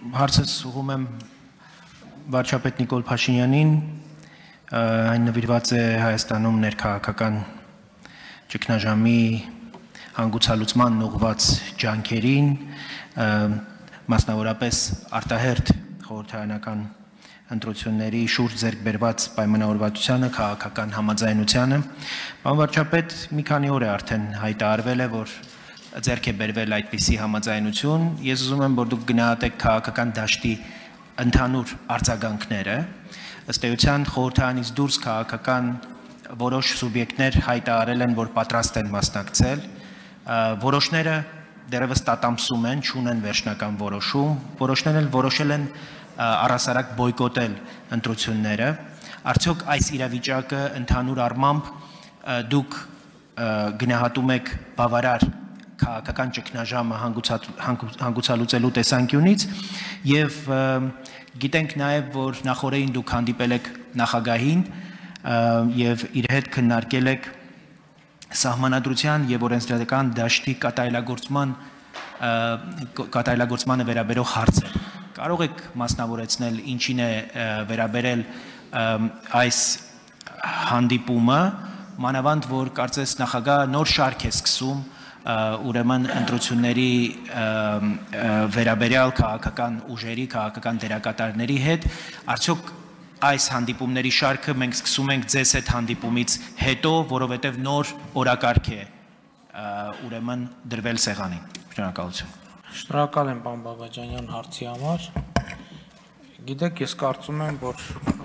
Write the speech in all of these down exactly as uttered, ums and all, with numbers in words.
Հարցս ուղղում եմ վարչապետ Նիկոլ Փաշինյանին, այն նվիրված է Հայաստանում ներքաղաքական ճգնաժամի հանգուցալուծման ուղղված ջանքերին, մասնավորապես արտահերթ խորհրդարանական ընտրությունների շուրջ ձեռք բերված պայմանավորվածությանը, քաղաքական համաձայնությանը։ Պարոն վարչապետ, մի քանի օր է արդեն հայտարարվել է, որ ձեռք է բերվել այդպիսի համաձայնություն։ Ես ուզում եմ, որ դուք գնահատեք քաղաքական դաշտի ընդհանուր արձագանքները։ Ըստ էության խորհրդարանից դուրս քաղաքական որոշ սուբյեկտներ հայտարարել են, որ պատրաստ են մասնակցել։ Որոշները դեռևս տատամսում են, չունեն վերջնական որոշում, որոշներն էլ որոշել են առհասարակ բոյկոտել ընտրությունները։ Արդյոք այս իրավիճակը ընդհանուր առմամբ դուք գնահատում եք բավարար քաղաքական ճգնաժամը հանգուցալուծելու տեսանկյունից եւ գիտենք նաեւ, որ նախորդին դուք հանդիպել եք նախագահին եւ իր հետ քննարկել եք սահմանադրության եւ օրենսդրական դաշտի կատարելագործման կատարելագործմանը վերաբերող հարցեր։ Կարող եք մասնավորեցնել ինչին է վերաբերել այս հանդիպումը, մանավանդ որ կարծես նախագահը նոր շարք է սկսում ուրեմն ընտրությունների վերաբերյալ քաղաքական ուժերի, քաղաքական դերակատարների հետ, արդյոք այս հանդիպումների շարքը մենք սկսում ենք ձեզ հետ հանդիպումից հետո, որովհետև նոր օրակարգ է ուրեմն դրվել սեղանին։ Շնորհակալություն։ Շնորհակալ եմ պարոն Բաբաջանյան հարցի համար։ Գիտեք, ես կարծում եմ, որ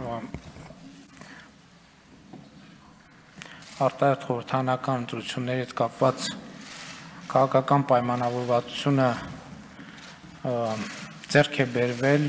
արտահերթ խորհրդարանական ընտրությունների հետ կապված քաղաքական պայմանավորվածությունը ձեռք է բերվել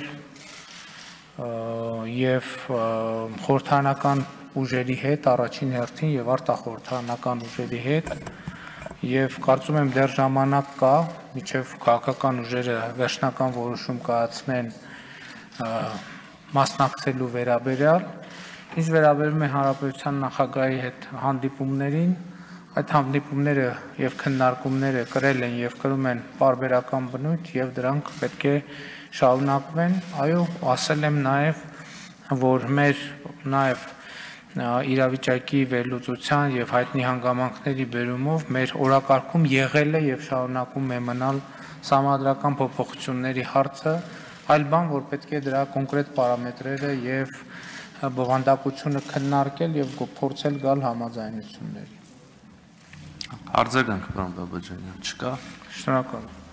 եւ խորհրդարանական ուժերի հետ, առաջին հերթին եւ արտախորհրդարանական ուժերի հետ, եւ կարծում եմ դեռ ժամանակ կա, մինչեւ քաղաքական ուժերը վերջնական որոշում կայացնեն մասնակցելու վերաբերյալ։ Ինչ վերաբերում է հանրապետության նախագահի հետ հանդիպումներին, այդ հանդիպումները եւ քննարկումները կրել են եւ կրում են պարբերական բնույթ եւ դրանք պետք է շարունակվեն։ Այո, ասել եմ նաեւ, որ մեր նաեւ իրավիճակի վերլուծության եւ հայտնի հանգամանքների բերումով մեր օրակարգում եղել է եւ շարունակում է մնալ սահմանադրական փոփոխությունների հարցը, այլ բան, որ պետք է դրա կոնկրետ պարամետրերը եւ բովանդակությունը քննարկել եւ փորձել գալ համաձայնությունների։ Արձագանք, պարոն Բաբաջանյան, չկա։ Շնորհակալ եմ։